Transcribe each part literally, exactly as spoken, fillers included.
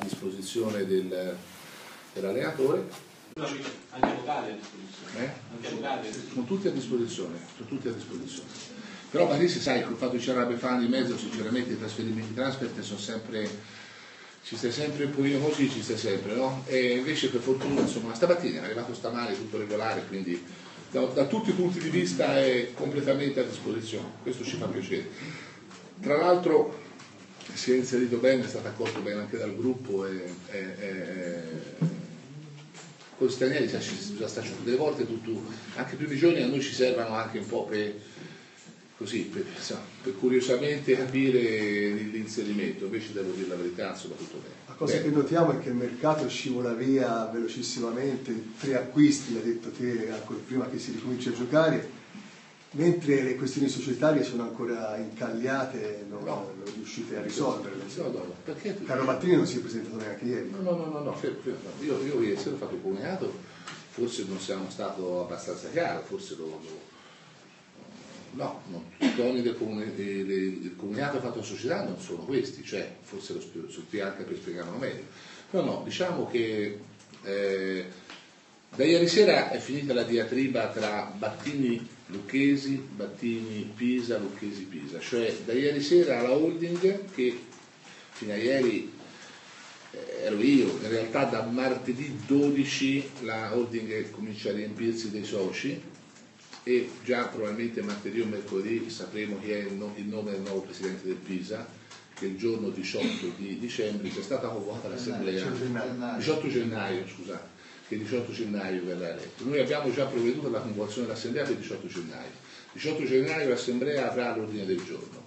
disposizione del, dell'allenatore. Anche vocali a disposizione. Eh? Anche vocali a disposizione. Sono tutti a disposizione, sono tutti a disposizione. Però magari si sai, col fatto che c'era la Befana di mezzo, sinceramente i trasferimenti di transfer sono sempre, ci stai sempre un pochino così, ci stai sempre, no? E invece per fortuna, insomma, stamattina è arrivato stamane tutto regolare, quindi da, da tutti i punti di vista è completamente a disposizione, questo ci fa piacere. Tra l'altro si è inserito bene, è stato accolto bene anche dal gruppo e, e, e con gli stranieri già sta delle volte tutto, anche i primi giorni a noi ci servono anche un po' per così, per, insomma, per curiosamente capire l'inserimento, invece devo dire la verità, insomma tutto bene. La cosa bene. che notiamo è che il mercato scivola via velocissimamente, tre acquisti, l'ha detto te ancora prima che si ricomincia a giocare, mentre le questioni societarie sono ancora incagliate, non, no. non riuscite a risolverle. No, no, no. Perché? Carlo Mattini non si è presentato neanche ieri. No, no, no, no, no. Fermo, fermo. Io, io ieri sera ho fatto il comunicato, forse non siamo stato abbastanza chiaro, forse lo... lo no, no, i toni del, comuni, del comunicato fatto alla società non sono questi, cioè forse lo spiego anche per spiegarlo meglio. Però no, diciamo che eh, da ieri sera è finita la diatriba tra Battini Lucchesi, Battini Pisa, Lucchesi Pisa, cioè da ieri sera la holding che fino a ieri eh, ero io, in realtà da martedì dodici la holding comincia a riempirsi dei soci e già probabilmente martedì o mercoledì sapremo chi è il, no, il nome del nuovo presidente del Pisa, che il giorno diciotto di dicembre c'è stata convocata l'assemblea, diciotto gennaio scusate, che il diciotto gennaio verrà eletto. Noi abbiamo già provveduto alla convocazione dell'assemblea per il diciotto gennaio. diciotto gennaio l'assemblea avrà l'ordine del giorno.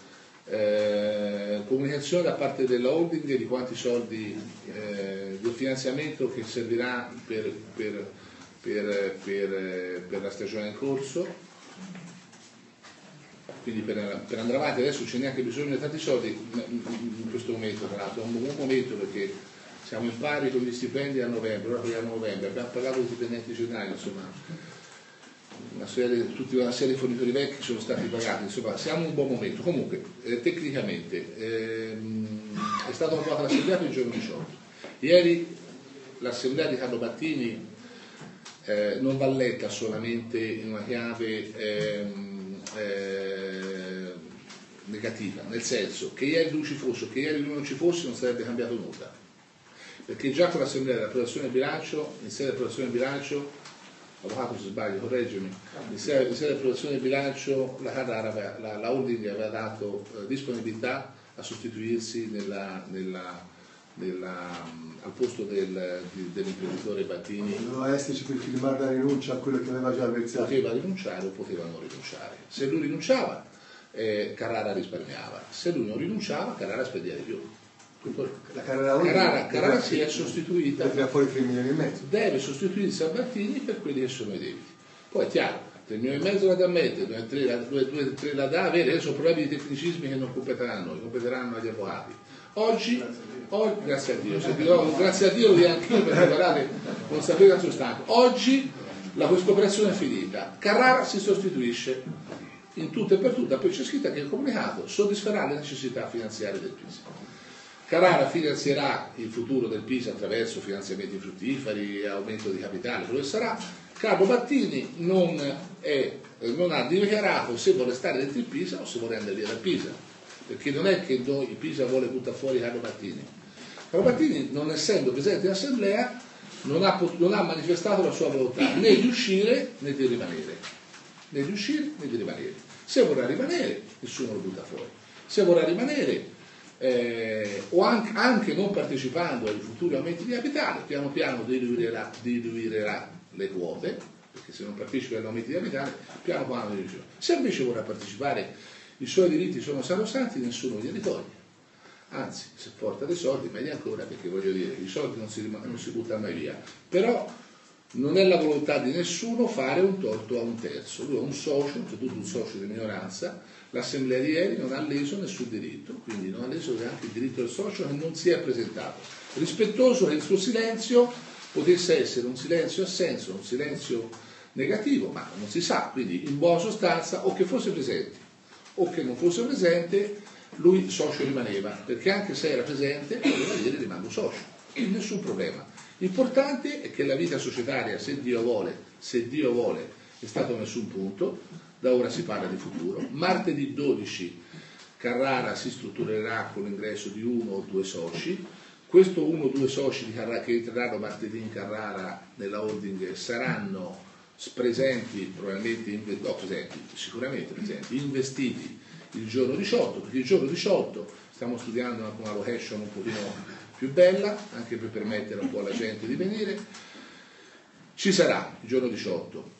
Eh, comunicazione da parte della holding di quanti soldi eh, del finanziamento che servirà per, per Per, per, per la stagione in corso, quindi per, per andare avanti. Adesso c'è neanche bisogno di tanti soldi in questo momento, tra l'altro è un buon momento perché siamo in pari con gli stipendi a novembre, ora paghiamo novembre, abbiamo pagato i dipendenti generali, insomma una serie, tutta una serie di fornitori vecchi sono stati pagati, insomma siamo in un buon momento. Comunque eh, tecnicamente ehm, è stata convocata l'assemblea per il giorno diciotto. Ieri l'assemblea di Carlo Battini Eh, non va letta solamente in una chiave ehm, eh, negativa, nel senso che ieri lui ci fosse o che ieri lui non ci fosse non sarebbe cambiato nulla, perché già con l'assemblea dell'approvazione del bilancio, in sede di approvazione del bilancio, avvocato se sbaglio, correggimi, in sede, in sede di approvazione del bilancio la, Carrara, la, la holding aveva dato eh, disponibilità a sostituirsi nella, nella, nella al posto del, dell'imprenditore Battini. Doveva esserci per firmare la rinuncia a quello che aveva già avversato. Poteva rinunciare o poteva non rinunciare. Se lui rinunciava, eh, Carrara risparmiava. Se lui non rinunciava, Carrara spendeva di più. La Carrara, Carrara, Carrara si è sostituita. Deve fuori tre milioni e mezzo. Deve sostituirsi a Battini per quelli che sono i debiti. Poi è chiaro, tre milioni e mezzo la da mettere, due, tre, due, due, tre la da avere, adesso problemi di tecnicismi che non competeranno a noi, competeranno agli avvocati. Oggi, oggi, grazie a Dio, se dirò, grazie a Dio lo dico anch'io perché guardate, non sapete sono stanco. Oggi la, questa operazione è finita, Carrara si sostituisce in tutto e per tutto, poi c'è scritto che il comunicato soddisferà le necessità finanziarie del Pisa. Carrara finanzierà il futuro del Pisa attraverso finanziamenti fruttiferi, aumento di capitale, quello che sarà. Carlo Battini non, è, non ha dichiarato se vuole stare dentro il Pisa o se vuole andare via dal Pisa, perché non è che noi, il Pisa vuole buttare fuori Carlo Battini. Carlo Battini, non essendo presente in assemblea, non ha, non ha manifestato la sua volontà né di uscire né di rimanere, né di uscire né di rimanere. Se vorrà rimanere, nessuno lo butta fuori. Se vorrà rimanere, eh, o anche, anche non partecipando ai futuri aumenti di capitale, piano piano diluirà, diluirà le quote, perché se non partecipa agli aumenti di capitale, piano piano diluirà. Se invece vorrà partecipare, i suoi diritti sono sacrosanti, nessuno glieli toglie. Anzi, se porta dei soldi, meglio ancora, perché voglio dire, i soldi non si, non si buttano mai via. Però non è la volontà di nessuno fare un torto a un terzo. Lui è un socio, soprattutto un socio di minoranza, l'assemblea di ieri non ha leso nessun diritto, quindi non ha leso neanche il diritto del socio che non si è presentato. Rispettoso che il suo silenzio potesse essere un silenzio a senso, un silenzio negativo, ma non si sa, quindi in buona sostanza o che fosse presente o che non fosse presente, lui socio rimaneva, perché anche se era presente voleva dire rimango socio, quindi nessun problema. L'importante è che la vita societaria, se Dio vuole, se Dio vuole, è stato messo un punto, da ora si parla di futuro. Martedì dodici Carrara si strutturerà con l'ingresso di uno o due soci. Questo uno o due soci di Carrara, che entreranno martedì in Carrara nella holding, saranno presenti, probabilmente no, presenti, sicuramente presenti, investiti il giorno diciotto, perché il giorno diciotto stiamo studiando una, una location un pochino più bella, anche per permettere un po' alla gente di venire. Ci sarà il giorno diciotto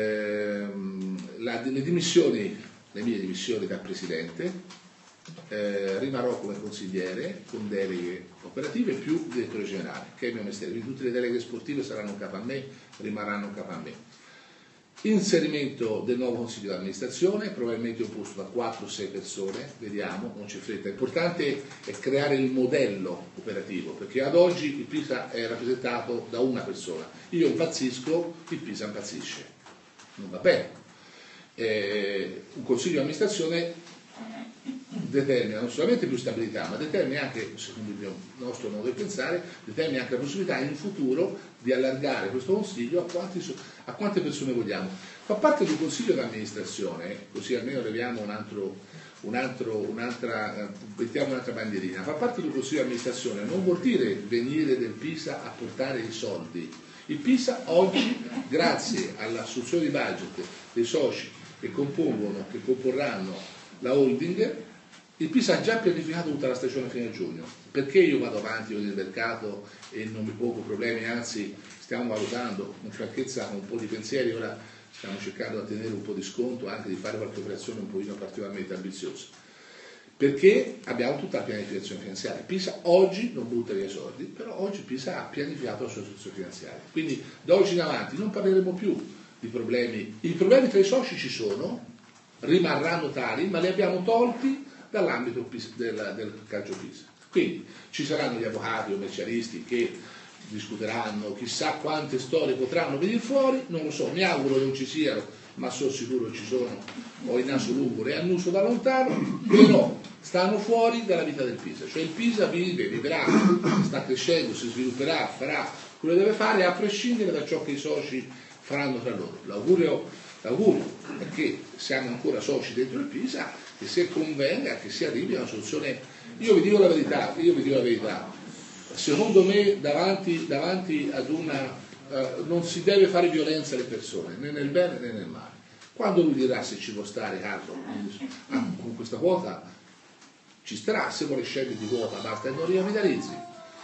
ehm, la, le dimissioni, le mie dimissioni da presidente. Eh, rimarrò come consigliere con deleghe operative più direttore generale, che è il mio mestiere, quindi tutte le deleghe sportive saranno capo a me, rimarranno capo a me. Inserimento del nuovo consiglio di amministrazione, probabilmente composto da quattro sei persone, vediamo, non c'è fretta. L'importante è creare il modello operativo, perché ad oggi il Pisa è rappresentato da una persona. Io impazzisco, il Pisa impazzisce, non va bene. Eh, un consiglio di amministrazione determina non solamente più stabilità, ma determina anche, secondo il mio, nostro modo di pensare, determina anche la possibilità in futuro di allargare questo consiglio a, quanti, a quante persone vogliamo. Fa parte di un consiglio di amministrazione, così almeno leviamo un altro, un altro, un'altra, mettiamo un'altra bandierina, fa parte di un consiglio di amministrazione non vuol dire venire del Pisa a portare i soldi. Il Pisa oggi, grazie all'assunzione di budget dei soci che compongono, che comporranno la holding, il Pisa ha già pianificato tutta la stagione fino a giugno. Perché io vado avanti con il mercato e non mi pongo problemi, anzi stiamo valutando con franchezza, con un po' di pensieri, ora stiamo cercando di ottenere un po' di sconto, anche di fare qualche operazione un pochino particolarmente ambiziosa. Perché abbiamo tutta la pianificazione finanziaria. Pisa oggi non butta via soldi, però oggi Pisa ha pianificato la sua situazione finanziaria. Quindi da oggi in avanti non parleremo più di problemi. I problemi tra i soci ci sono, rimarranno tali, ma li abbiamo tolti dall'ambito del, del calcio Pisa. Quindi ci saranno gli avvocati o commercialisti che discuteranno, chissà quante storie potranno venire fuori, non lo so, mi auguro che non ci siano, ma sono sicuro ci sono, ho il naso lungo e annuso da lontano, però stanno fuori dalla vita del Pisa, cioè il Pisa vive, vivrà, sta crescendo, si svilupperà, farà quello che deve fare a prescindere da ciò che i soci faranno tra loro. L'augurio, l'augurio è che siamo ancora soci dentro il Pisa, che si convenga, che si arrivi a una soluzione. Io vi dico la verità, io vi dico la verità, secondo me davanti, davanti ad una, uh, non si deve fare violenza alle persone, né nel bene né nel male. Quando lui dirà se ci può stare Carlo con questa quota, ci starà, se vuole scendere di quota basta e non ricapitalizzi.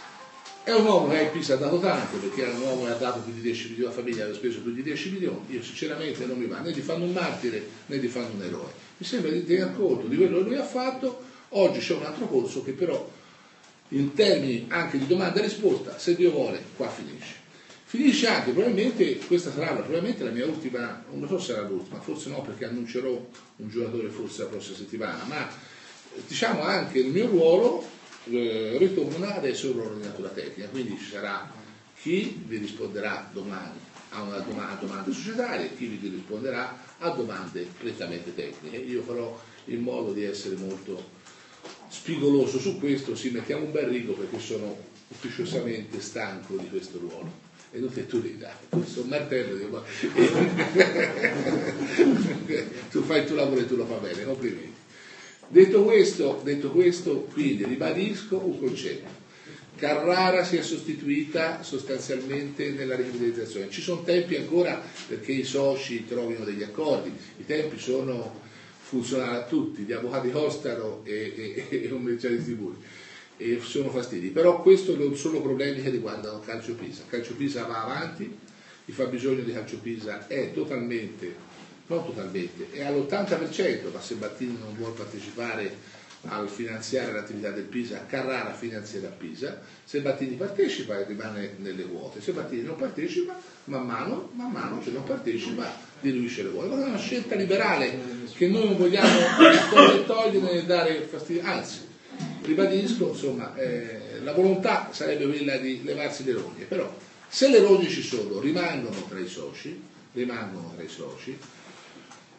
È un uomo che a Pisa ha dato tanto, perché era un uomo che ha dato più di dieci milioni, la famiglia aveva speso più di dieci milioni, io sinceramente non mi va né di farlo un martire né di farlo un eroe. Mi sembra di tener conto di quello che lui ha fatto. Oggi c'è un altro corso che però in termini anche di domanda e risposta, se Dio vuole, qua finisce. Finisce anche, probabilmente, questa sarà probabilmente la mia ultima, non so se sarà l'ultima, forse no perché annuncerò un giocatore forse la prossima settimana, ma diciamo anche il mio ruolo eh, ritorna adesso un ruolo di natura tecnica, quindi ci sarà chi vi risponderà domani a una domanda, a domande societarie, chi vi risponderà a domande prettamente tecniche. Io farò in modo di essere molto spigoloso su questo, sì, mettiamo un bel rigo perché sono ufficiosamente stanco di questo ruolo. E non te tu devi dare, questo un martello, dico, ma... tu fai il tuo lavoro e tu lo fai bene, complimenti. Detto questo, detto questo, quindi ribadisco un concetto. Carrara si è sostituita sostanzialmente nella rivitalizzazione. Ci sono tempi ancora perché i soci trovino degli accordi, i tempi sono funzionali a tutti, gli avvocati costano e i commercialisti pure, e sono fastidi. Però questo non sono problemi che riguardano Calcio Pisa. Calcio Pisa va avanti, il fabbisogno di Calcio Pisa è totalmente, non totalmente, è all'ottanta per cento, ma se Battini non vuole partecipare al finanziare l'attività del Pisa, Carrara finanzierà Pisa. Se Battini partecipa rimane nelle quote, se Battini non partecipa, man mano, man mano che non partecipa diluisce le quote. Ma è una scelta liberale che noi non vogliamo togliere né dare fastidio, anzi ribadisco, insomma, eh, la volontà sarebbe quella di levarsi le rogne, però se le rogne ci sono, rimangono tra i soci, rimangono tra i soci.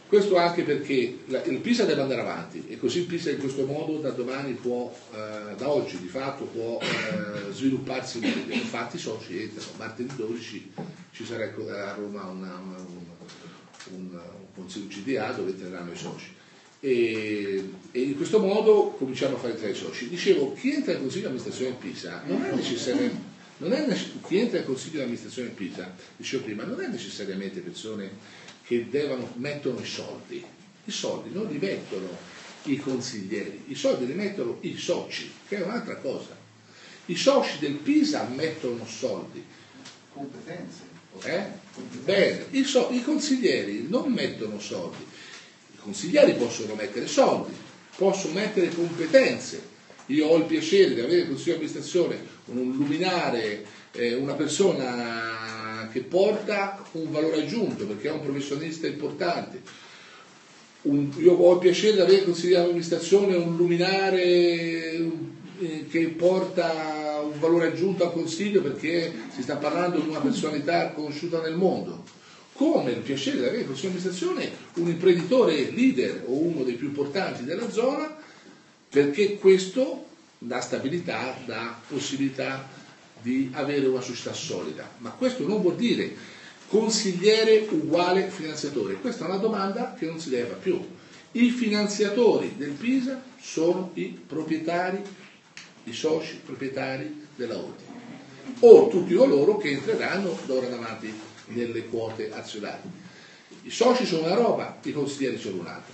Questo anche perché la, il Pisa deve andare avanti e così il Pisa in questo modo da domani può, eh, da oggi di fatto può eh, svilupparsi meglio. Infatti i soci entrano, martedì dodici ci sarà a Roma una, una, un, un, un consiglio C D A dove entreranno i soci e, e in questo modo cominciamo a fare entrare i soci. Dicevo, chi entra nel consiglio di amministrazione del Pisa non è necessariamente, non è, chi entra nel consiglio di amministrazione del Pisa, dicevo prima, non è necessariamente persone che devono, mettono i soldi. I soldi non li mettono i consiglieri, i soldi li mettono i soci, che è un'altra cosa. I soci del Pisa mettono soldi. Competenze. Eh? Bene, I, so, i consiglieri non mettono soldi. I consiglieri possono mettere soldi, possono mettere competenze. Io ho il piacere di avere il consiglio di amministrazione un luminare, eh, una persona che porta un valore aggiunto perché è un professionista importante. Un, io ho il piacere di avere il consiglio di amministrazione un luminare eh, che porta un valore aggiunto al consiglio perché si sta parlando di una personalità conosciuta nel mondo. Come il piacere di avere il consiglio di amministrazione un imprenditore leader o uno dei più importanti della zona, perché questo dà stabilità, dà possibilità di avere una società solida. Ma questo non vuol dire consigliere uguale finanziatore. Questa è una domanda che non si deve fare più. I finanziatori del Pisa sono i proprietari, i soci proprietari della holding o tutti coloro che entreranno d'ora in avanti nelle quote azionarie. I soci sono una roba, i consiglieri sono un'altra.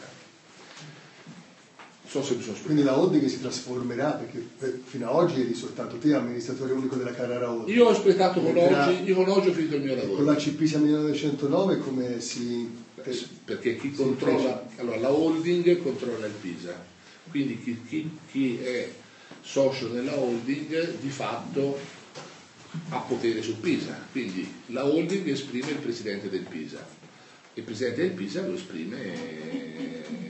So se mi sono Quindi la holding si trasformerà, perché fino ad oggi eri soltanto te amministratore unico della Carrara Holding. Io ho espletato con oggi, io con oggi ho finito il mio lavoro. Con la C P siamo nel millenovecentonove come si... Perché chi controlla, allora la holding controlla il Pisa, quindi chi, chi, chi è socio nella holding di fatto ha potere sul Pisa, quindi la holding esprime il presidente del Pisa, il presidente del Pisa lo esprime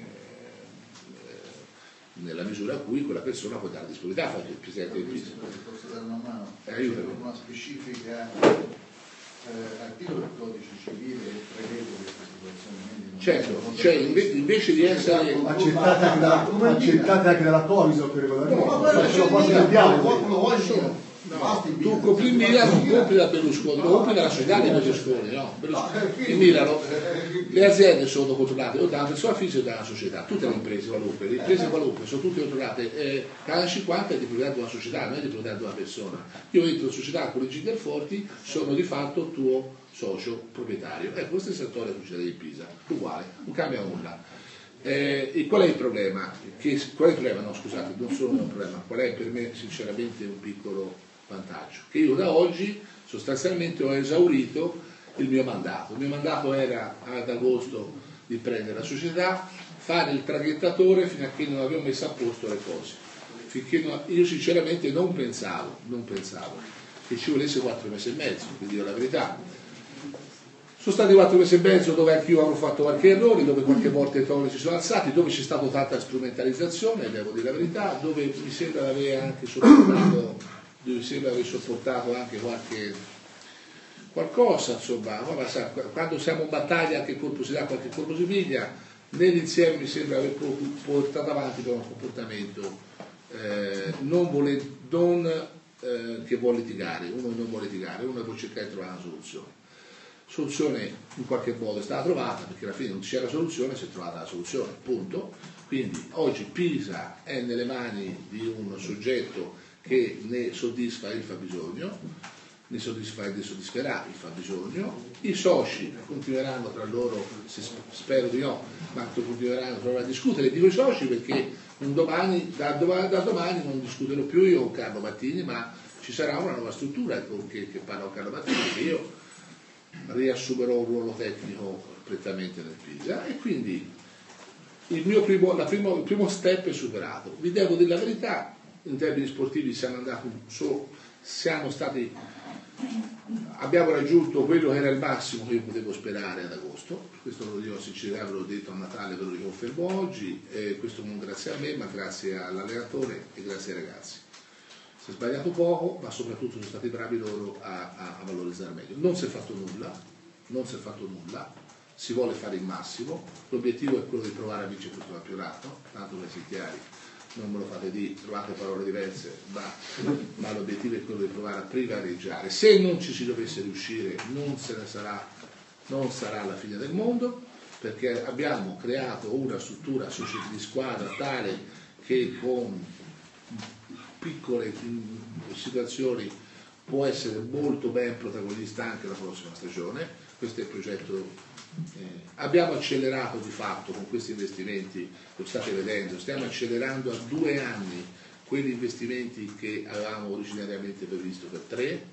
nella misura a cui quella persona può dare disponibilità a il presidente del Pisa. Posso dare una mano? Aiutami. Una specifica eh, articolo del codice civile che prevede questa situazione. Certo, cioè inve- invece di essere accettata anche dalla, accettata anche dalla Coviso per regolarmente. No, ma Ce lo posso cambiare. no, tu compri il Milan, non compri da Berlusconi, lo compri dalla società di Berlusconi, no? Berlusconi. Il Milano, le aziende sono controllate o da una persona fisica o da una società, tutte le imprese qualunque, le imprese qualunque sono tutte controllate, eh, cada cinquanta è di proprietà di una società, non è di proprietà di una persona. Io entro in società con i Ginderforti, sono di fatto tuo socio proprietario. Ecco, questa è la storia della società di Pisa, uguale, non cambia nulla. Eh, e qual è il problema? Che, qual è il problema? No, scusate, non solo è un problema, qual è per me sinceramente un piccolo vantaggio? Che io da oggi sostanzialmente ho esaurito il mio mandato. Il mio mandato era ad agosto di prendere la società, fare il traghettatore fino a che non avevo messo a posto le cose. Finché non, io sinceramente non pensavo, non pensavo che ci volesse quattro mesi e mezzo, vi dico la verità. Sono stati quattro mesi e mezzo dove anch'io avrò fatto qualche errore, dove qualche volta i toni si sono alzati, dove c'è stata tanta strumentalizzazione, devo dire la verità, dove mi sembra di aver anche sopportato, dove mi sembra di aver sopportato anche qualche qualcosa, insomma, quando siamo in battaglia anche colpo si dà, qualche colpo si piglia, nell'insieme mi sembra aver portato avanti per un comportamento eh, non, vole, non eh, che vuole litigare, uno non vuole litigare, uno può cercare di trovare una soluzione. Soluzione in qualche modo è stata trovata, perché alla fine non c'era soluzione, si è trovata la soluzione, punto. Quindi oggi Pisa è nelle mani di un soggetto che ne soddisfa il fabbisogno, ne soddisfa e ne soddisferà il fabbisogno, i soci continueranno tra loro, se spero di no, ma continueranno tra loro a discutere, dico i soci perché un domani, da, domani, da domani non discuterò più io con Carlo Mattini, ma ci sarà una nuova struttura che, che parla con Carlo Mattini, che io riassumerò un ruolo tecnico prettamente nel Pisa e quindi il mio primo, la primo, il primo step è superato. Vi devo dire la verità, in termini sportivi siamo andati solo, siamo stati, abbiamo raggiunto quello che era il massimo che io potevo sperare ad agosto, questo lo dico sinceramente, ve l'ho detto a Natale, ve lo riconfermo oggi, e questo non grazie a me ma grazie all'allenatore e grazie ai ragazzi. Si è sbagliato poco, ma soprattutto sono stati bravi loro a, a, a valorizzare meglio. Non si è fatto nulla, non si è fatto nulla, si vuole fare il massimo, l'obiettivo è quello di provare a vincere questo campionato, tanto per essere chiari, non me lo fate dire, trovate parole diverse, ma, ma l'obiettivo è quello di provare a privaleggiare. Se non ci si dovesse riuscire non, se ne sarà, non sarà la fine del mondo, perché abbiamo creato una struttura di squadra tale che con piccole situazioni può essere molto ben protagonista anche la prossima stagione. Questo è il progetto. Eh, abbiamo accelerato di fatto con questi investimenti, lo state vedendo, stiamo accelerando a due anni quegli investimenti che avevamo originariamente previsto per tre.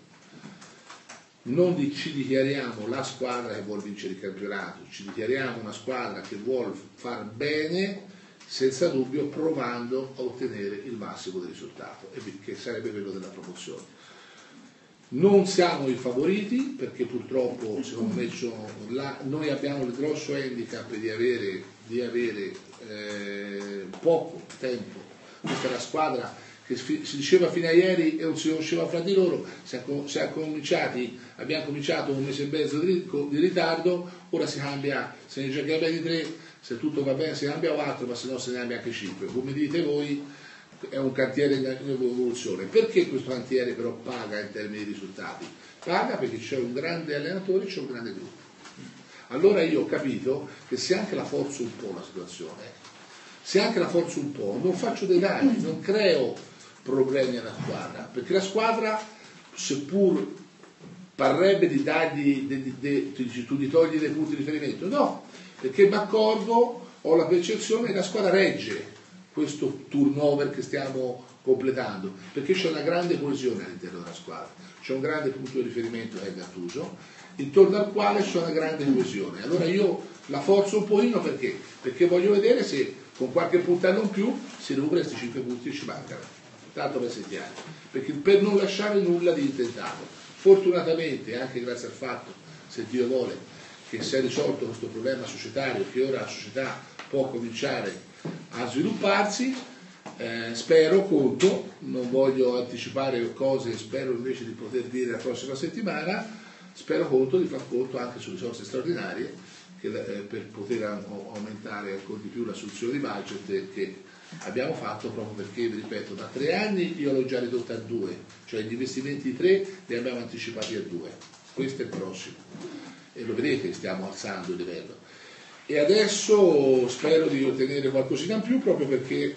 Non ci dichiariamo la squadra che vuole vincere il campionato, ci dichiariamo una squadra che vuole far bene, senza dubbio provando a ottenere il massimo del risultato, che sarebbe quello della promozione. Non siamo i favoriti perché purtroppo secondo me là, noi abbiamo il grosso handicap di avere, di avere eh, poco tempo. Questa è la squadra che si diceva fino a ieri e non si conosceva fra di loro, si è, si è cominciati, abbiamo cominciato un mese e mezzo di, di ritardo, ora si cambia, se ne gioca bene di tre, se tutto va bene si cambia quattro, ma se no se ne cambia anche cinque. Come dite voi è un cantiere in evoluzione. Perché questo cantiere però paga in termini di risultati? Paga perché c'è un grande allenatore e c'è un grande gruppo. Allora io ho capito che se anche la forzo un po' la situazione, se anche la forzo un po', non faccio dei danni, non creo problemi alla squadra, perché la squadra, seppur parrebbe di dargli, de, de, de, tu gli togli dei punti di riferimento, no, perché mi accorgo, ho la percezione che la squadra regge questo turnover che stiamo completando, perché c'è una grande coesione all'interno della squadra, c'è un grande punto di riferimento che è Gattuso, intorno al quale c'è una grande coesione. Allora io la forzo un pochino perché? Perché voglio vedere se con qualche puntello in più si recupera questi cinque punti che ci mancano, tanto per essere chiari, perché per non lasciare nulla di intentato. Fortunatamente, anche grazie al fatto, se Dio vuole, che si è risolto questo problema societario, che ora la società può cominciare a svilupparsi, eh, spero, conto, non voglio anticipare cose, spero invece di poter dire la prossima settimana, spero conto di far conto anche su risorse straordinarie che, eh, per poter aumentare ancora di più l'assunzione di budget che abbiamo fatto, proprio perché, vi ripeto, da tre anni io l'ho già ridotta a due, cioè gli investimenti di tre li abbiamo anticipati a due, questo è il prossimo e lo vedete, stiamo alzando il livello. E adesso spero di ottenere qualcosina in più proprio perché,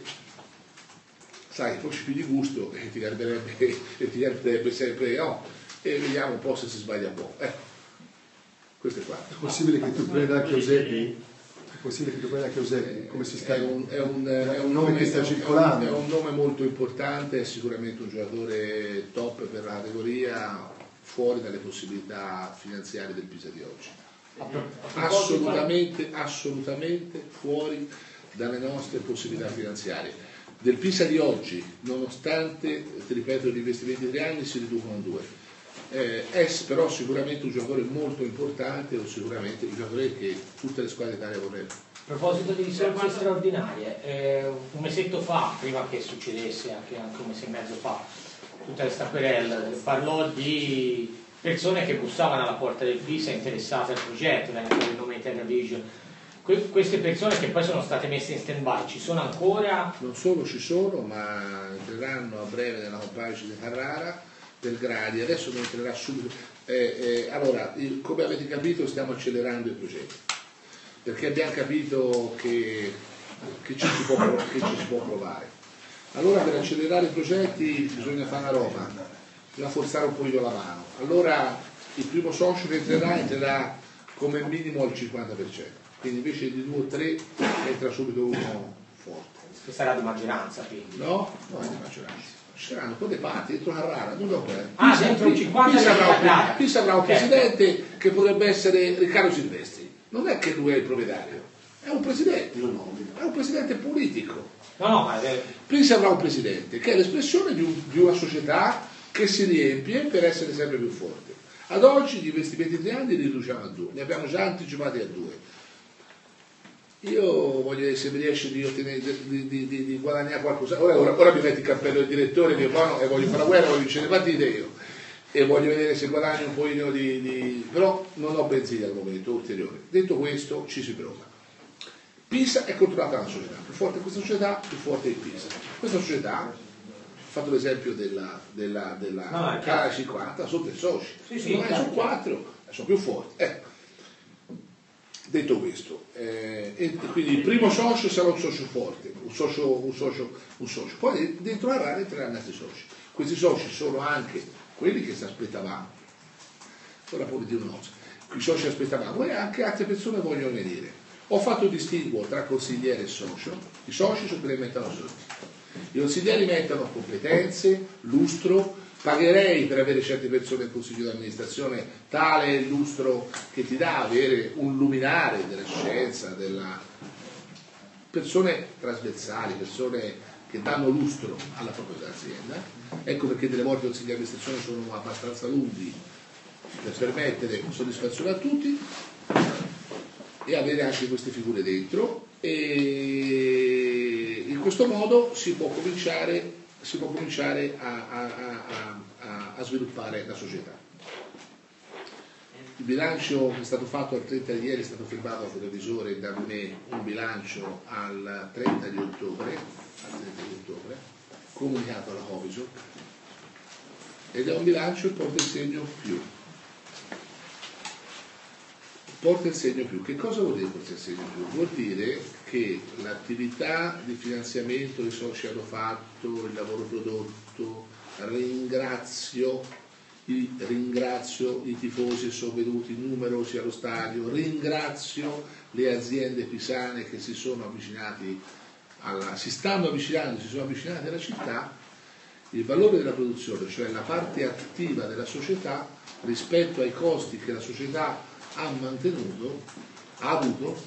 sai, poi c'è più di gusto e ti garberebbe, e ti garberebbe sempre no, e vediamo un po' se si sbaglia un po'. Ecco, questo è quanto. È possibile che tu prenda anche Eusebio? È possibile che tu prenda anche Eusebio? Come si sta? È un, è un, è è un nome che sta circolando. È un, è un nome molto importante, è sicuramente un giocatore top per la categoria, fuori dalle possibilità finanziarie del Pisa di oggi. Assolutamente, assolutamente fuori dalle nostre possibilità finanziarie. Del Pisa di oggi, nonostante, ti ripeto, gli investimenti di tre anni si riducono a due. Eh, è però sicuramente un giocatore molto importante, o sicuramente un giocatore che tutte le squadre d'Italia vorrebbero. A proposito di risorse straordinarie, eh, un mesetto fa, prima che succedesse, anche, anche un mese e mezzo fa, tutta questa querela, parlò di persone che bussavano alla porta del Pisa interessate al progetto, nel nome di TerraVision. Que- queste persone che poi sono state messe in stand-by, ci sono ancora? Non solo ci sono, ma entreranno a breve nella compagine di Carrara, Belgradi, adesso non entrerà subito. Eh, eh, allora, come avete capito, stiamo accelerando i progetti, perché abbiamo capito che, che, ci, si può, che ci si può provare. Allora, per accelerare i progetti bisogna fare una roba, bisogna forzare un pochino la mano. Allora il primo socio che entrerà entrerà come minimo al cinquanta per cento, quindi invece di due o tre entra subito uno forte. Che sarà di maggioranza, quindi? No, non è di maggioranza. Ci saranno con dei parti dentro Carrara, non lo per. Ah, dentro il cinquanta per cento. Qui saprà un presidente che potrebbe essere Riccardo Silvestri. Non è che lui è il proprietario, è un presidente, è un presidente politico. No, no, ma è... Qui si avrà un presidente che è l'espressione di, un, di una società che si riempie per essere sempre più forte. Ad oggi gli investimenti di tre anni li riduciamo a due, li abbiamo già anticipati a due. Io voglio vedere se mi riesce di, ottenere, di, di, di, di guadagnare qualcosa. Ora, ora, ora mi metto il cappello del direttore, mio buono, e voglio fare la guerra, voglio vincere le partite io. e voglio vedere se guadagno un pochino di, di... però non ho benzina al momento ulteriore. Detto questo, ci si prova. Pisa è controllata da una società, più forte questa società, più forte è il Pisa. Questa società, ho fatto l'esempio della, della, della no, Cala cinquanta, sono tre soci, sì, sì, non sono quattro, sono più forti. Ecco. Detto questo, eh, e quindi il primo socio sarà un socio forte, un socio, un socio, un socio. Poi dentro la RAI entreranno altri soci. Questi soci sono anche quelli che si aspettavamo, ora pure di una cosa, i soci aspettavamo e anche altre persone vogliono venire. Ho fatto il distinguo tra consigliere e socio, i soci sono quelli che mettono soldi, i consiglieri mettono competenze, lustro, pagherei per avere certe persone in consiglio di amministrazione, tale il lustro che ti dà avere un luminare della scienza, della... persone trasversali, persone che danno lustro alla propria azienda. Ecco perché delle volte i consigli di amministrazione sono abbastanza lunghi per permettere soddisfazione a tutti e avere anche queste figure dentro, e in questo modo si può cominciare si può cominciare a, a, a, a, a sviluppare la società. Il bilancio che è stato fatto al trenta di ieri è stato firmato dal televisore da me, un bilancio al trenta di ottobre, al trenta di ottobre comunicato alla Covisoc, ed è un bilancio che porta il segno più. Porta il segno più. Che cosa vuol dire porta il segno più? Vuol dire che l'attività di finanziamento che i soci hanno fatto, il lavoro prodotto, ringrazio i, ringrazio i tifosi che sono venuti numerosi allo stadio, ringrazio le aziende pisane che si sono avvicinati alla, si stanno avvicinando, si sono avvicinati alla città. Il valore della produzione, cioè la parte attiva della società rispetto ai costi che la società ha mantenuto, ha avuto,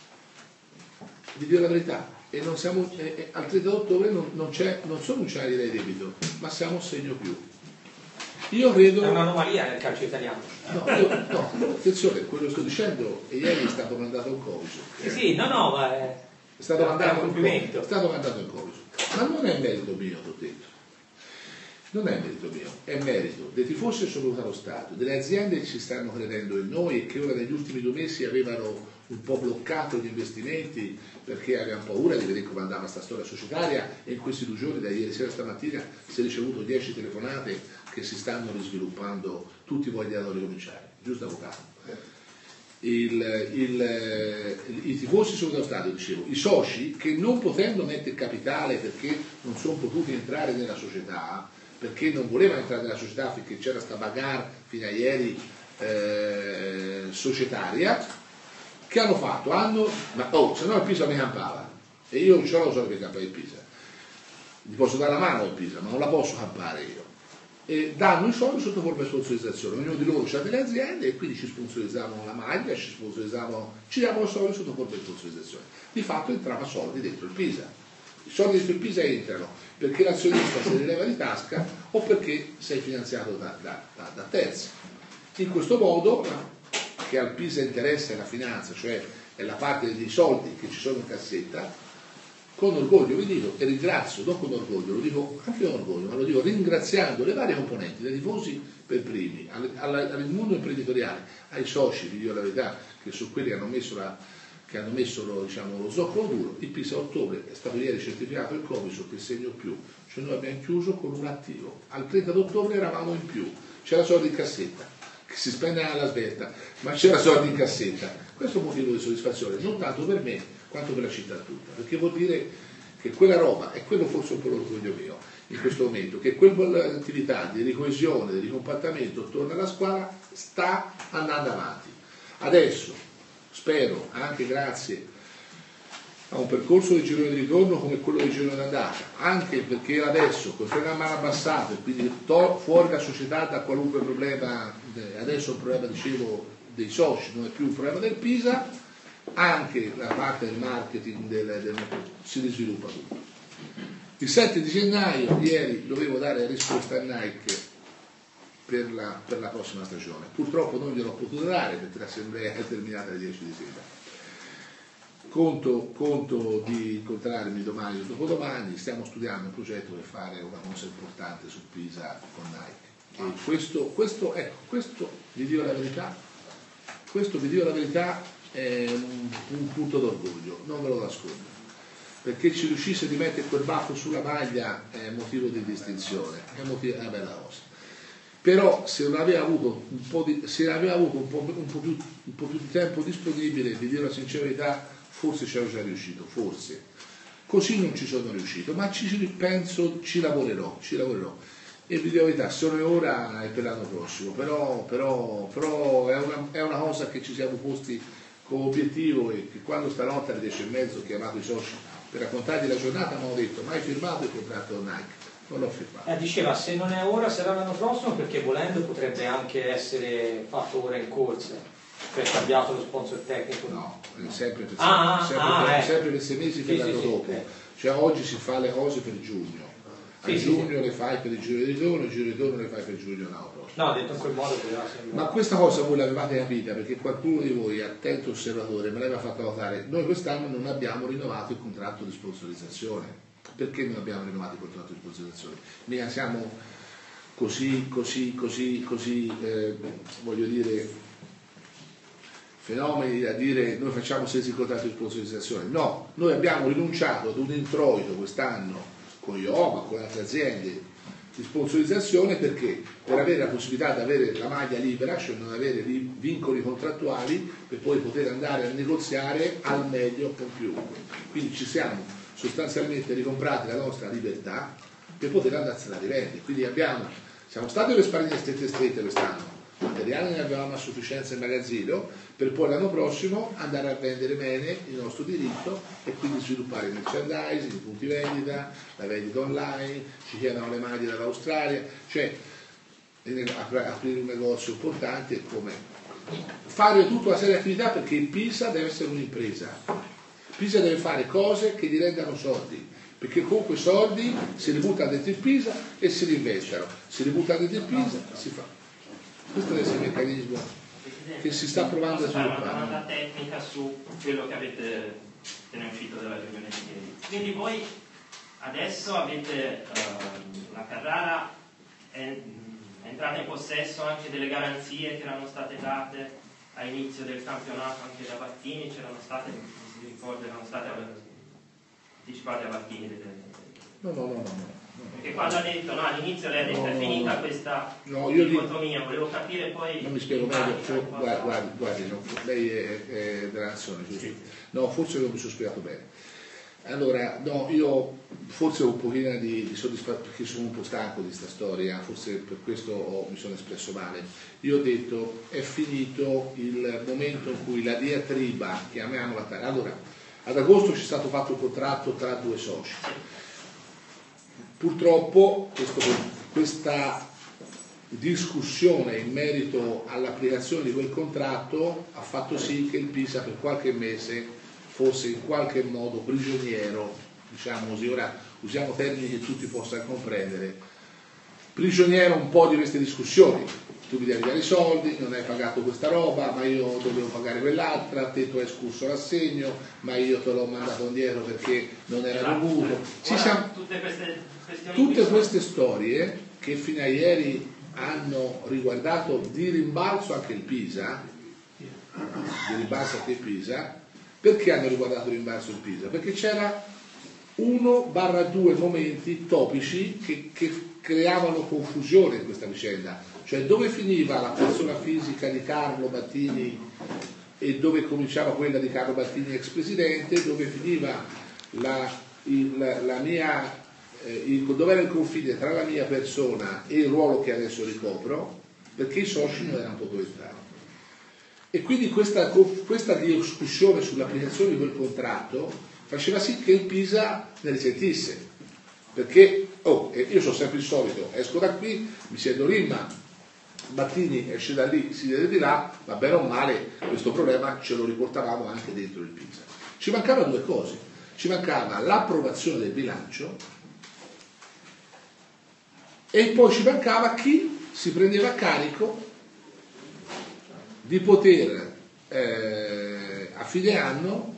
vi dico la verità, e non siamo, eh, al trenta ottobre non, non, c'è, non sono un ciari dai debito, ma siamo un segno più. Io credo... È un'anomalia nel calcio italiano. No, io, no, attenzione, quello che sto dicendo, e ieri è stato mandato in Covisoc. Eh sì, no, no, ma è, è stato è mandato un complimento. È stato mandato in Covisoc. Ma non è merito mio, t'ho detto. Non è merito mio, è merito dei tifosi che sono venuti allo stadio, delle aziende che ci stanno credendo in noi e che ora negli ultimi due mesi avevano un po' bloccato gli investimenti perché avevano paura di vedere come andava questa storia societaria, e in questi due giorni, da ieri sera a stamattina, si è ricevuto dieci telefonate che si stanno risviluppando, tutti vogliono ricominciare, giusto avvocato? Il, il, I tifosi sono venuti allo stadio, dicevo, i soci che non potendo mettere capitale perché non sono potuti entrare nella società, perché non volevano entrare nella società finché c'era sta bagarre fino a ieri eh, societaria, che hanno fatto? Hanno, ma oh, se no il Pisa mi campava, e io non ce l'ho solo per campare il Pisa, gli posso dare la mano al Pisa, ma non la posso campare io, e danno i soldi sotto forma di sponsorizzazione, ognuno di loro ha delle aziende e quindi ci sponsorizzavano la maglia, ci sponsorizzavano, ci davano soldi sotto forma di sponsorizzazione, di fatto entrava soldi dentro il Pisa. I soldi dentro il Pisa entrano perché l'azionista se li leva di tasca o perché sei finanziato da, da, da, da terzi. In questo modo, che al Pisa interessa la finanza, cioè è la parte dei soldi che ci sono in cassetta, con orgoglio vi dico, e ringrazio, non con orgoglio, lo dico anche con orgoglio, ma lo dico ringraziando le varie componenti, dai tifosi per primi, al, al, al mondo imprenditoriale, ai soci, vi dico la verità, che sono quelli che hanno messo la che hanno messo lo, diciamo, lo zoccolo duro. Il Pisa a ottobre è stato ieri certificato il Covisoc, che segno più, cioè noi abbiamo chiuso con un attivo, al trenta ottobre eravamo in più, c'era soldi in cassetta, che si spende alla svelta, ma c'era soldi in cassetta. Questo è un motivo di soddisfazione, non tanto per me quanto per la città tutta, perché vuol dire che quella roba, e quello forse è un po' l'orgoglio mio in questo momento, che quell'attività di ricoesione, di ricompattamento attorno alla squadra sta andando avanti. Adesso spero, anche grazie a un percorso di girone di ritorno come quello di girone d'andata, anche perché adesso con freno a mano abbassato e quindi to- fuori la società da qualunque problema, adesso è un problema, dicevo, dei soci, non è più un problema del Pisa, anche la parte del marketing del, del, si risviluppa tutto. Il sette di gennaio, ieri, dovevo dare risposta a Nike Per la, per la prossima stagione. Purtroppo non gliel'ho potuto dare perché l'assemblea è terminata alle dieci di sera. Conto, conto di incontrarmi domani o dopodomani, stiamo studiando un progetto per fare una cosa importante su Pisa con Nike. E questo, questo, ecco, questo vi dico la verità, questo vi dico la verità è un, un punto d'orgoglio, non ve lo nascondo, perché ci riuscisse di mettere quel baffo sulla maglia è motivo di distinzione, è, motivo, è una bella cosa. Però se non aveva avuto un po' di, se aveva avuto un po', un po' più, un po' più di tempo disponibile, vi dico la sincerità, forse ci ero già riuscito, forse. Così non ci sono riuscito, ma ci penso, ci lavorerò, ci lavorerò. E vi dico la verità, se non è ora è per l'anno prossimo, però, però, però è, una, è una cosa che ci siamo posti come obiettivo e che quando stanotte alle dieci e mezzo ho chiamato i soci per raccontargli la giornata mi hanno detto ma hai firmato il contratto con Nike? Non l'ho firmato. Eh, diceva se non è ora sarà l'anno prossimo, perché volendo potrebbe anche essere fatto ora in corsa, per cambiato lo sponsor tecnico. No, sempre per, ah, sempre, ah, per, eh. sempre per sei mesi per sì, l'anno sì, dopo. sì. Cioè oggi si fa le cose per giugno. A Sì, giugno sì, le fai per il giro di ritorno, il giro di ritorno le fai per giugno l'anno prossimo. No, detto in quel modo però sembra... Ma questa cosa voi l'avevate capita perché qualcuno di voi, attento osservatore, me l'aveva fatto notare. Noi quest'anno non abbiamo rinnovato il contratto di sponsorizzazione. Perché non abbiamo rinnovato il contratto di sponsorizzazione? Mica siamo così, così, così, così, eh, voglio dire, fenomeni da dire noi facciamo senza il contratto di sponsorizzazione. No, noi abbiamo rinunciato ad un introito quest'anno con Ioma, con altre aziende di sponsorizzazione perché per avere la possibilità di avere la maglia libera, cioè non avere vincoli contrattuali per poi poter andare a negoziare al meglio con chiunque. Quindi ci siamo sostanzialmente ricomprati la nostra libertà per poter andarsela a rivendere. Quindi abbiamo, siamo stati alle spalle strette strette quest'anno, materiale ne avevamo a sufficienza in magazzino per poi l'anno prossimo andare a vendere bene il nostro diritto e quindi sviluppare il merchandising, i punti vendita, la vendita online, ci chiedono le maglie dall'Australia, cioè aprire un negozio importante è come fare tutta una serie di attività perché il Pisa deve essere un'impresa. Pisa deve fare cose che gli rendano soldi, perché con quei soldi si li butta dentro il Pisa e si reinvestano, si li butta dentro il Pisa e si fa. Questo deve essere il meccanismo che si sta provando a sviluppare. Una domanda tecnica su quello che avete appena uscito dalla riunione di ieri. Quindi voi adesso avete uh, la Carrara è, è entrata in possesso anche delle garanzie che erano state date a inizio del campionato anche da Battini, c'erano state, si ricorda, erano state anticipate a Battini delle... No, no, no, no, no. Perché quando ha detto, no, all'inizio lei ha detto no, è finita no, questa no, io dicotomia, volevo capire poi... Non mi spiego meglio, for, guardi, guardi, guardi no, lei è, è della Nazione, giusto? Sì. No, forse non mi sono spiegato bene. Allora, no, io forse ho un pochino di, di soddisfazione perché sono un po' stanco di questa storia, forse per questo ho, mi sono espresso male. Io ho detto è finito il momento in cui la diatriba, chiamiamola tale. Allora, ad agosto c'è stato fatto un contratto tra due soci. Purtroppo questo, questa discussione in merito all'applicazione di quel contratto ha fatto sì che il Pisa per qualche mese fosse in qualche modo prigioniero, diciamo così, ora usiamo termini che tutti possano comprendere, prigioniero un po' di queste discussioni. Tu mi devi dare i soldi, non hai pagato questa roba, ma io dovevo pagare quell'altra, te tu hai escurso l'assegno, ma io te l'ho mandato indietro perché non era dovuto. Ci siamo... Tutte queste, tutte queste storie che fino a ieri hanno riguardato di rimbalzo anche il Pisa, di rimbalzo anche il Pisa. Perché hanno riguardato il rimbalzo il Pisa? Perché c'era uno barra due momenti topici che, che creavano confusione in questa vicenda, cioè dove finiva la persona fisica di Carlo Battini e dove cominciava quella di Carlo Battini ex presidente, dove finiva la, il, la, la mia, eh, il, dove era il confine tra la mia persona e il ruolo che adesso ricopro, perché i soci non erano potuti entrare. E quindi questa, questa discussione sull'applicazione di quel contratto faceva sì che il Pisa ne risentisse, perché oh, io sono sempre il solito, esco da qui, mi siedo lì, ma Battini esce da lì, si siede di là, ma bene o male questo problema ce lo riportavamo anche dentro il Pisa. Ci mancavano due cose, ci mancava l'approvazione del bilancio e poi ci mancava chi si prendeva a carico di poter eh, a fine anno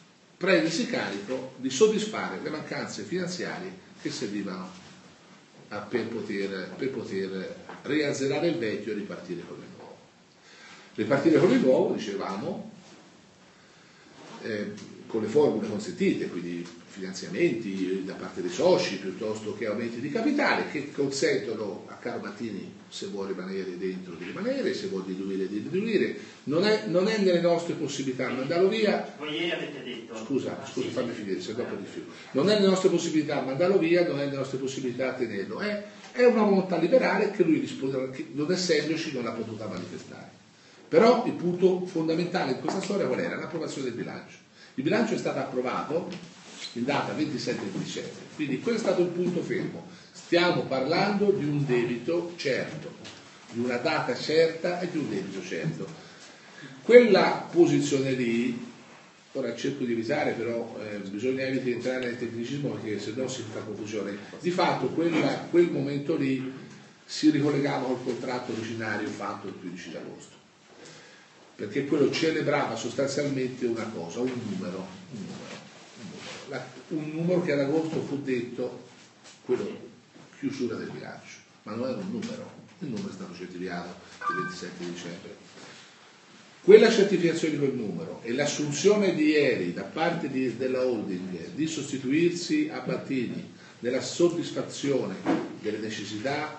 prendersi carico di soddisfare le mancanze finanziarie che servivano a, per, poter, per poter riazzerare il vecchio e ripartire con il nuovo. Ripartire con il nuovo, dicevamo, eh, con le formule consentite, quindi finanziamenti da parte dei soci piuttosto che aumenti di capitale che consentono a Carlo Mattini, se vuole rimanere dentro di rimanere, se vuole diluire di diluire. Non è, non è nelle nostre possibilità mandarlo via. Voi ieri avete detto. Scusa, ah, scusa, sì, fammi sì. finire, se dopo di più. Non è nelle nostre possibilità mandarlo via, non è nelle nostre possibilità tenerlo. È, è una volontà liberale che lui risponde, che non essendoci non l'ha potuta manifestare. Però il punto fondamentale in questa storia qual era? L'approvazione del bilancio. Il bilancio è stato approvato in data ventisette dicembre, quindi questo è stato il punto fermo. Stiamo parlando di un debito certo, di una data certa e di un debito certo. Quella posizione lì, ora cerco di evitare, però eh, bisogna evitare di entrare nel tecnicismo perché se no si fa confusione. Di fatto quella, quel momento lì si ricollegava col contratto originario fatto il quindici agosto, perché quello celebrava sostanzialmente una cosa, un numero, un numero, un numero, La, un numero che ad agosto fu detto, quello chiusura del bilancio, ma non era un numero, il numero è stato certificato il ventisette dicembre. Quella certificazione di quel numero e l'assunzione di ieri da parte di, della holding di sostituirsi a Battini nella soddisfazione delle necessità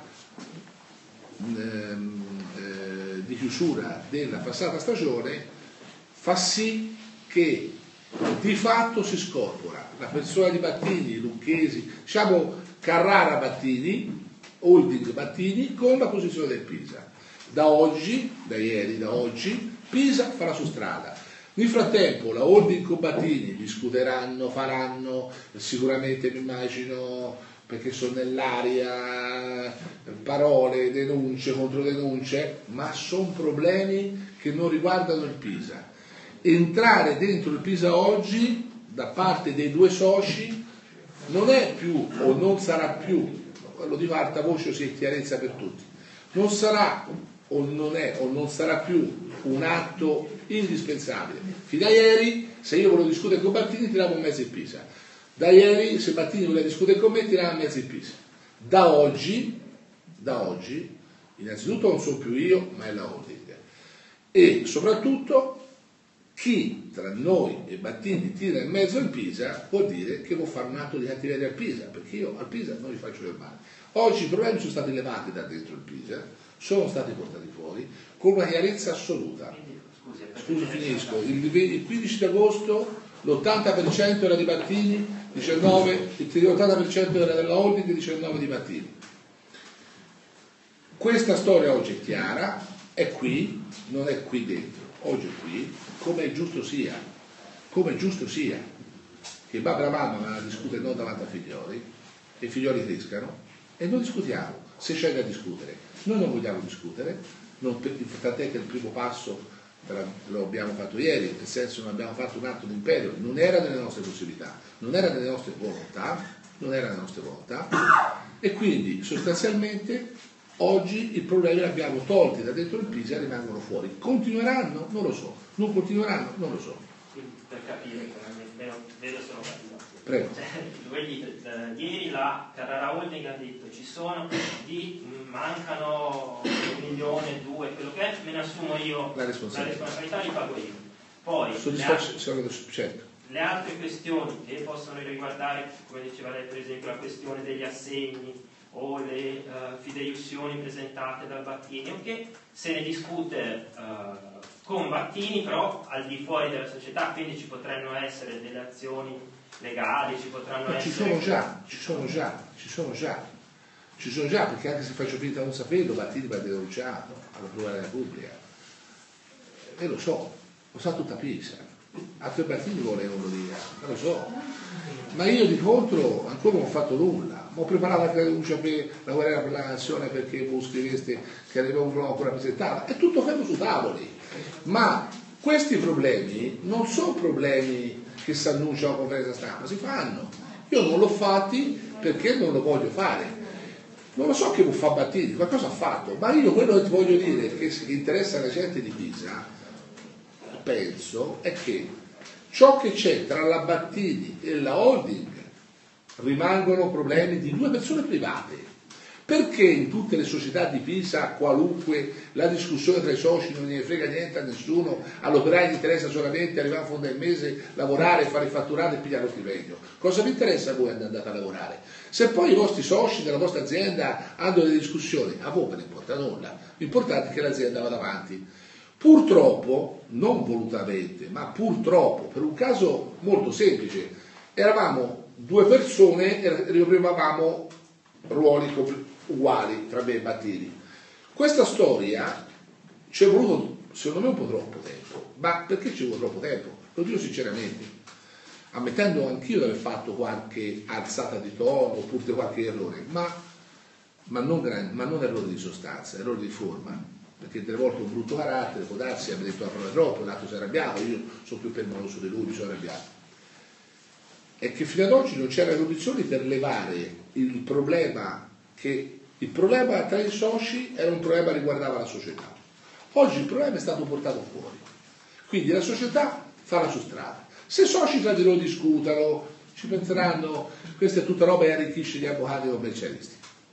ehm, eh, di chiusura della passata stagione fa sì che di fatto si scorpora la persona di Battini, Lucchesi, diciamo Carrara Battini, holding Battini con la posizione del Pisa. Da oggi, da ieri, da oggi Pisa farà su strada. Nel frattempo la holding con Battini discuteranno, faranno, sicuramente mi immagino, perché sono nell'aria, parole, denunce, controdenunce, ma sono problemi che non riguardano il Pisa. Entrare dentro il Pisa oggi da parte dei due soci non è più o non sarà più, lo dico a alta voce così è chiarezza per tutti, non sarà o non è o non sarà più un atto indispensabile. Fino a ieri, se io volevo discutere con Battini, tiravo un mezzo in Pisa. Da ieri, se Battini voleva discutere con me, tirava un mezzo in Pisa. Da oggi, da oggi, innanzitutto non sono più io, ma è la holding. E soprattutto, chi tra noi e Battini tira in mezzo il Pisa vuol dire che vuol fare un atto di cattiveria al Pisa, perché io al Pisa non gli faccio del male. Oggi i problemi sono stati levati da dentro il Pisa, sono stati portati fuori con una chiarezza assoluta. Scusa, finisco. Il, il quindici agosto l'ottanta per cento era di Battini, diciannove, l'ottanta per cento era della holding, diciannove di Battini. Questa storia oggi è chiara, è qui, non è qui dentro, oggi è qui, come è giusto sia, come è giusto sia, che Babra mamma la discute non davanti a figlioli, e i figlioli crescano, e noi discutiamo, se c'è da discutere. Noi non vogliamo discutere, non, tant'è che il primo passo lo abbiamo fatto ieri, nel senso non abbiamo fatto un atto di imperio, non era nelle nostre possibilità, non era nelle nostre volontà, non era nelle nostre volontà, e quindi sostanzialmente oggi i problemi li abbiamo tolti da dentro il Pisa e rimangono fuori. Continueranno? Non lo so. Non continueranno? Non lo so. Quindi, per capire, vedo, vedo se l'ho capito. Prego. Cioè, voi dite, eh, ieri la Carrara Holding ha detto ci sono di mancano un milione, due, quello che è, me ne assumo io la responsabilità, la responsabilità li pago io. Poi le, altre, certo. le altre questioni che possono riguardare, come diceva lei, per esempio la questione degli assegni o le uh, fideiussioni presentate dal Battini, ok, se ne discute uh, con Battini, però al di fuori della società, quindi ci potranno essere delle azioni legali, ci potranno Ma essere... ci sono già, ci sono già, ci sono già, ci sono già, perché anche se faccio finta di non saperlo, Battini va denunciato alla Procura della Repubblica. E lo so, lo sa tutta Pisa. Altri Battini volevano lo dire, lo so. Ma io di contro ancora non ho fatto nulla. Ho preparato la denuncia per la guerra per la nazione perché voi scriveste che avevamo ancora presentata. È tutto fermo su tavoli. Ma questi problemi non sono problemi che si annunciano a conferenza stampa, si fanno. Io non l'ho fatti perché non lo voglio fare. Non lo so che può fare Battini, qualcosa ha fatto, ma io quello che ti voglio dire che interessa alla gente di Pisa, penso, è che ciò che c'è tra la Battini e la holding rimangono problemi di due persone private. Perché in tutte le società di Pisa, qualunque, la discussione tra i soci non ne frega niente a nessuno, all'operaio gli interessa solamente arrivare a fondo del mese, lavorare, fare il fatturato e pigliare lo stipendio? Cosa vi interessa a voi andare a lavorare? Se poi i vostri soci della vostra azienda hanno delle discussioni, a voi non importa nulla, l'importante è che l'azienda vada avanti. Purtroppo, non volutamente, ma purtroppo, per un caso molto semplice, eravamo due persone e riprimavamo ruoli uguali tra me e Battini. Questa storia ci è voluto, secondo me, un po' troppo tempo. Ma perché ci vuole troppo tempo? Lo dico sinceramente, ammettendo anch'io di aver fatto qualche alzata di tono oppure qualche errore, ma, ma, non, ma non errore di sostanza, errore di forma, perché delle volte un brutto carattere, può darsi, abbia detto la parola troppo, l'altro si è arrabbiato, io sono più permaloso di lui, mi sono arrabbiato. È che fino ad oggi non c'era condizioni per levare il problema, che il problema tra i soci era un problema che riguardava la società. Oggi il problema è stato portato fuori, quindi la società fa la sua strada. Se i soci tra di loro discutano, ci penseranno, questa è tutta roba che arricchisce gli avvocati o commercialisti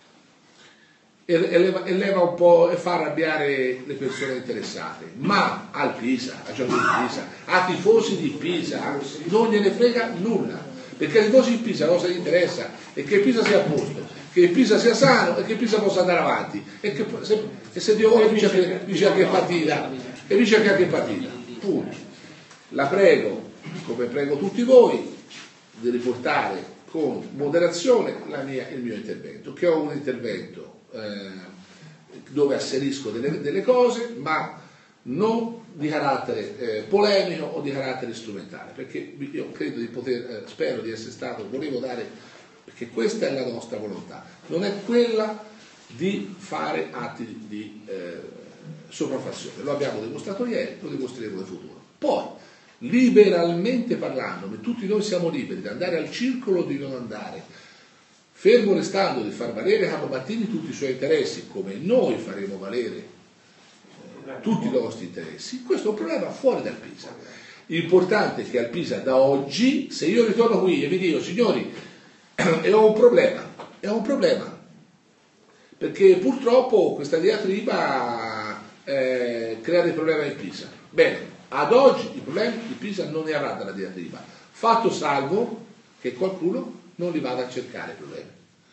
e, e, leva, e leva un po' e fa arrabbiare le persone interessate, ma al Pisa, a giocatori di Pisa, a tifosi di Pisa non gliene frega nulla, perché ai tifosi di Pisa cosa gli interessa è che Pisa sia a posto, che Pisa sia sano e che Pisa possa andare avanti e che se, e se Dio vuole vince anche, vince anche partita e vince anche anche partita, punto. La prego, come prego tutti voi, di riportare con moderazione la mia, il mio intervento, che ho un intervento eh, dove asserisco delle, delle cose, ma non di carattere eh, polemico o di carattere strumentale, perché io credo di poter, eh, spero di essere stato, volevo dare, perché questa è la nostra volontà, non è quella di fare atti di, di eh, sopraffazione, lo abbiamo dimostrato ieri, lo dimostreremo nel futuro. Poi, liberalmente parlando, tutti noi siamo liberi di andare al circolo o di non andare, fermo restando di far valere Capo Battini tutti i suoi interessi, come noi faremo valere tutti i nostri interessi. Questo è un problema fuori dal Pisa. L'importante è che al Pisa da oggi, se io ritorno qui e vi dico signori e ho un problema, è un problema, perché purtroppo questa diatriba eh, crea dei problemi al Pisa. Bene, ad oggi i problemi il Pisa non ne avrà dalla diatriba, fatto salvo che qualcuno non li vada a cercare i problemi.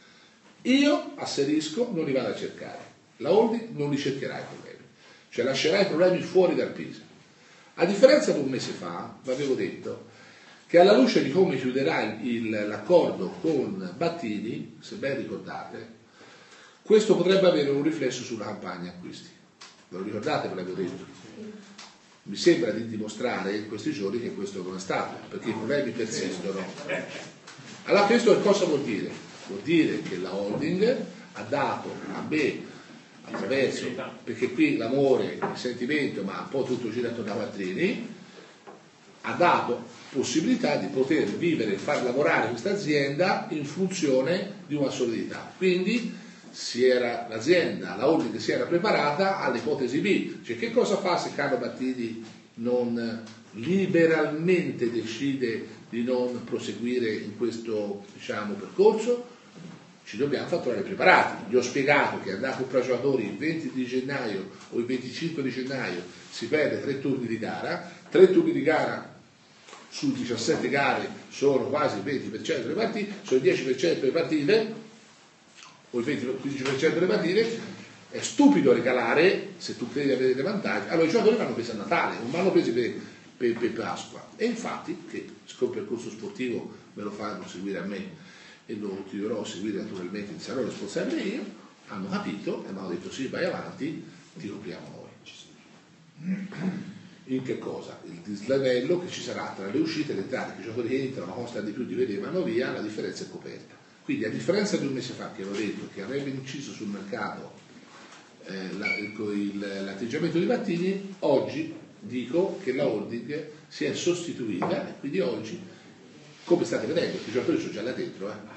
Io asserisco non li vado a cercare, la holding non li cercherà i problemi, cioè lascerà i problemi fuori dal Pisa. A differenza di un mese fa, vi avevo detto che alla luce di come chiuderà il, l'accordo con Battini, se ben ricordate, questo potrebbe avere un riflesso sulla campagna acquisti. Ve lo ricordate, ve l'avevo detto? Mi sembra di dimostrare in questi giorni che questo non è stato, perché i problemi persistono. Allora questo cosa vuol dire? Vuol dire che la holding ha dato a me, attraverso, perché qui l'amore, il sentimento, ma un po' tutto gira attorno a Quattrini, ha dato possibilità di poter vivere e far lavorare questa azienda in funzione di una solidità. Quindi si era, l'azienda, la holding si era preparata all'ipotesi B, cioè che cosa fa se Carlo Battini non liberalmente decide di non proseguire in questo, diciamo, percorso? Ci dobbiamo far trovare preparati. Gli ho spiegato che andare a comprare giocatori il venti di gennaio o il venticinque di gennaio si perde tre turni di gara, tre turni di gara su diciassette gare sono quasi il venti per cento delle partite, sono il dieci per cento delle partite o il venti quindici per cento delle partite. È stupido regalare se tu credi di avere dei vantaggi. Allora i giocatori vanno presi a Natale, non vanno presi per, per, per Pasqua, e infatti, che siccome il percorso sportivo me lo fanno seguire a me e lo continuerò a seguire naturalmente, ne sarò responsabile io, hanno capito e mi hanno detto sì, vai avanti, ti copriamo noi. In che cosa? Il dislivello che ci sarà tra le uscite e le entrate, che i giocatori che entrano costano di più, di vedere vanno via, la differenza è coperta. Quindi a differenza di un mese fa che avevo detto che avrebbe inciso sul mercato eh, la, il, l'atteggiamento di Battini, oggi dico che la holding si è sostituita e quindi oggi, come state vedendo, i giocatori sono già là dentro, eh.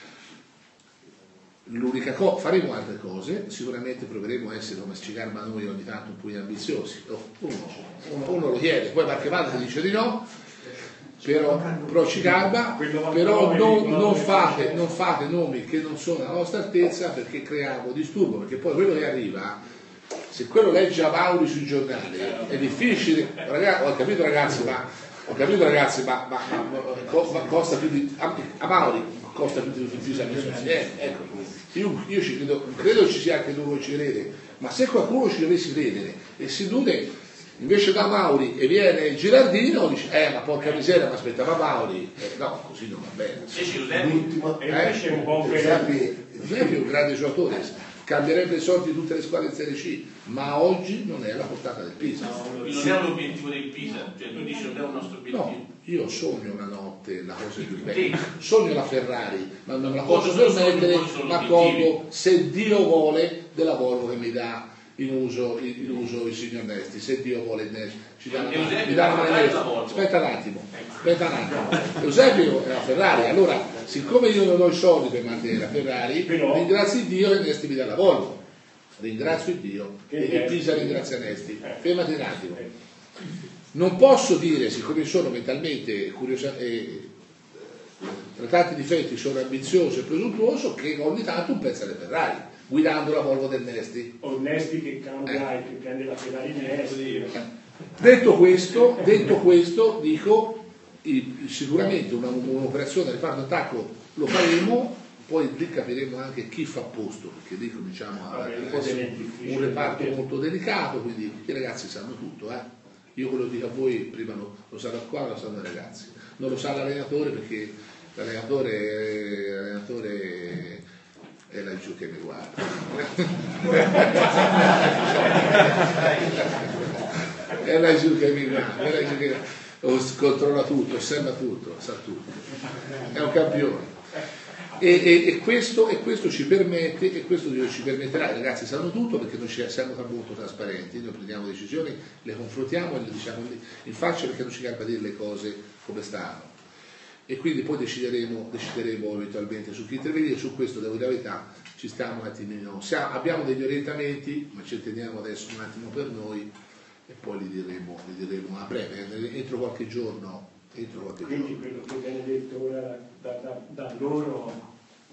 L'unica cosa, faremo altre cose, sicuramente proveremo a essere come Scigarma noi ogni tanto un po' ambiziosi, uno, uno, uno lo chiede, poi qualche volta dice di no, però, però ci garba, però non, non, fate, non fate nomi che non sono alla nostra altezza, perché creiamo disturbo, perché poi quello che arriva, se quello legge a Mauri sui giornali è difficile. Ragazzi, ho capito ragazzi, ma ho capito ragazzi, ma, ma, ma, ma costa più di a, a Mauri costa più di ufficio eh, ecco, io, io ci credo, credo ci sia anche lui ci crede, ma se qualcuno ci dovesse credere e si nude invece da Mauri e viene Girardino, dice eh ma porca miseria, mi aspettava Mauri, eh, no, così non va bene. L'ultimo e invece è un buon Giuseppe è un grande giocatore, cambierebbe i soldi di tutte le squadre in Serie C, ma oggi non è alla portata del Pisa. No, non è un obiettivo del Pisa, cioè tu dici non è un nostro obiettivo. No, io sogno una notte la cosa più bella, sogno la Ferrari, ma non me la posso permettere, ma colgo, se Dio vuole, del lavoro che mi dà in uso, in uso il signor Nesti, se Dio vuole ci dà la mano, mi dà la mano. Aspetta un attimo, aspetta un attimo. Eusebio è la Ferrari, allora siccome io non ho i soldi per mantenere la Ferrari, però ringrazio Dio e Nesti mi dà la Volvo. Ringrazio Dio e il Pisa ringrazia Nesti. Fermati un attimo. Non posso dire, siccome sono mentalmente curioso e tra tanti difetti sono ambizioso e presuntuoso, che ogni tanto un pezzo alle Ferrari, guidando la Volvo del Nesti. O Nesti che cambia eh. e che prende la Ferrari Nesti. Detto questo, detto questo, dico sicuramente una, un'operazione reparto attacco lo faremo, poi lì capiremo anche chi fa posto, perché lì cominciamo a un reparto molto delicato, quindi i ragazzi sanno tutto, eh? Io quello dico a voi, prima lo, lo sa la squadra, lo sanno i ragazzi, non lo sa l'allenatore perché l'allenatore, l'allenatore è laggiù che mi guarda. È laggiù che mi guarda, è laggiù che controlla tutto, osserva tutto, sa tutto. È un campione. E, e, e, questo, e questo ci permette, e questo ci permetterà, i ragazzi sanno tutto perché noi ci siamo molto trasparenti, noi prendiamo decisioni, le confrontiamo e le diciamo in faccia perché non ci garba dire le cose come stanno. E quindi poi decideremo, decideremo eventualmente su chi intervenire, su questo devo dire la verità, ci stiamo un attimino, siamo, abbiamo degli orientamenti, ma ci teniamo adesso un attimo per noi e poi li diremo, li diremo a breve, entro qualche giorno. Entro qualche Quindi giorno. quello che viene detto ora da, da, da loro...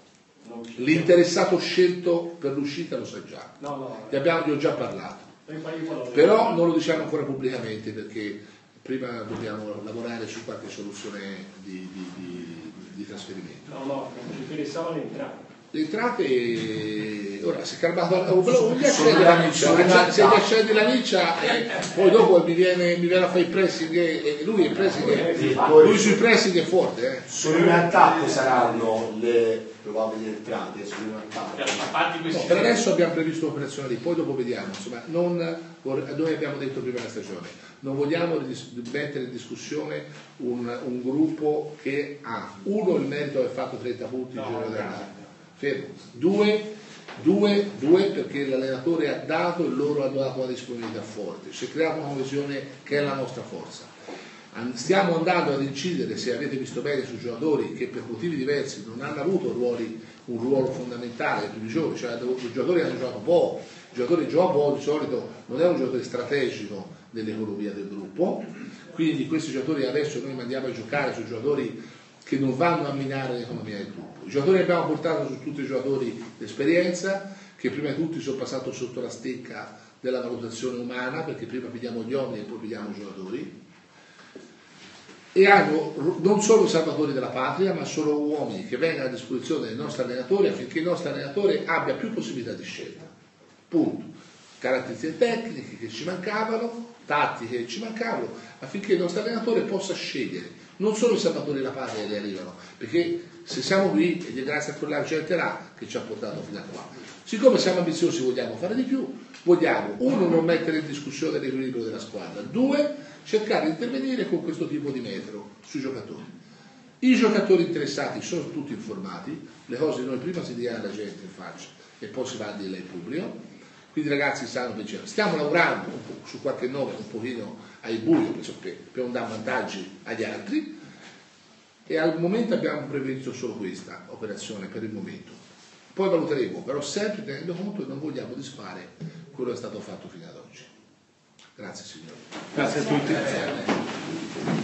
L'interessato scelto per l'uscita lo sa già, no, no, gli, abbiamo, gli ho già parlato, però non lo diciamo ancora pubblicamente perché prima dobbiamo lavorare su qualche soluzione di, di, di, di trasferimento. No, no, non ci interessavano le entrate. Le entrate, ora se calmato gli accendi la miccia, se gli accendi la miccia eh, poi dopo mi viene, mi viene a fare il pressing e, e lui il pressing è, lui sui pressing è forte. Eh. Sul attacco saranno le probabili entrate, sul attacco. No, per adesso abbiamo previsto un'operazione lì, poi dopo vediamo, insomma, non, noi abbiamo detto prima della stagione, non vogliamo mettere in discussione un, un gruppo che ha, uno, il merito di aver fatto trenta punti il giorno dell'anno. Fermo. Due, due, due perché l'allenatore ha dato e loro hanno dato una disponibilità forte, si è creata una coesione che è la nostra forza. Stiamo andando ad incidere, se avete visto bene, su giocatori che per motivi diversi non hanno avuto ruoli, un ruolo fondamentale nei primi giorni, cioè i giocatori hanno giocato poco, i giocatori giocano poco, di solito non è un giocatore strategico nell'economia del gruppo, quindi questi giocatori adesso noi mandiamo a giocare su giocatori che non vanno a minare l'economia del gruppo. I giocatori che abbiamo portato sono tutti i giocatori d'esperienza che prima di tutti sono passati sotto la stecca della valutazione umana, perché prima pigliamo gli uomini e poi pigliamo i giocatori, e hanno non solo salvatori della patria ma sono uomini che vengono a disposizione del nostro allenatore affinché il nostro allenatore abbia più possibilità di scelta, punto. Caratteristiche tecniche che ci mancavano, tattiche che ci mancavano, affinché il nostro allenatore possa scegliere. Non solo i salvatori della patria che arrivano, perché se siamo qui e grazie a quella gente là che ci ha portato fino a qua. Siccome siamo ambiziosi vogliamo fare di più, vogliamo uno non mettere in discussione l'equilibrio della squadra, due cercare di intervenire con questo tipo di metro sui giocatori. I giocatori interessati sono tutti informati, le cose noi prima si diamo alla gente in faccia e poi si va a dirle in pubblico. Quindi ragazzi stanno dicendo, stiamo lavorando su qualche nome un pochino ai buio per, per non dare vantaggi agli altri e al momento abbiamo previsto solo questa operazione per il momento. Poi valuteremo, però sempre tenendo conto che non vogliamo disfare quello che è stato fatto fino ad oggi. Grazie signori. Grazie a tutti.